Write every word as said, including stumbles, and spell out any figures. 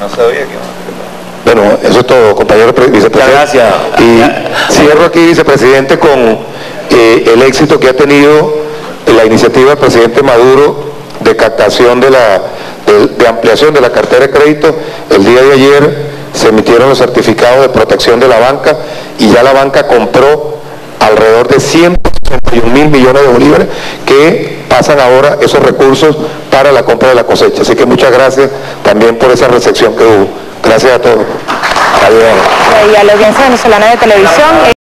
No sabía que... Bueno, eso es todo, compañero vicepresidente. Gracias. Y cierro aquí, vicepresidente, con eh, el éxito que ha tenido la iniciativa del presidente Maduro de captación de la de, de ampliación de la cartera de crédito. El día de ayer se emitieron los certificados de protección de la banca y ya la banca compró alrededor de ciento sesenta y un mil millones de bolívares que pasan ahora esos recursos para la compra de la cosecha. Así que muchas gracias también por esa recepción que hubo. Gracias a todos. Adiós. Y a la audiencia venezolana de televisión.